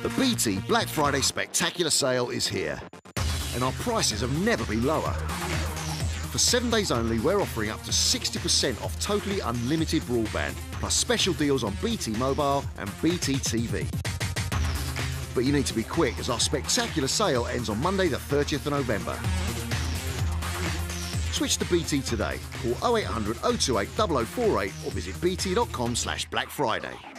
The BT Black Friday Spectacular Sale is here, and our prices have never been lower. For 7 days only, we're offering up to 60% off totally unlimited broadband, plus special deals on BT Mobile and BT TV. But you need to be quick, as our spectacular sale ends on Monday the 30th of November. Switch to BT today. Call 0800 028 0048 or visit bt.com/Black Friday.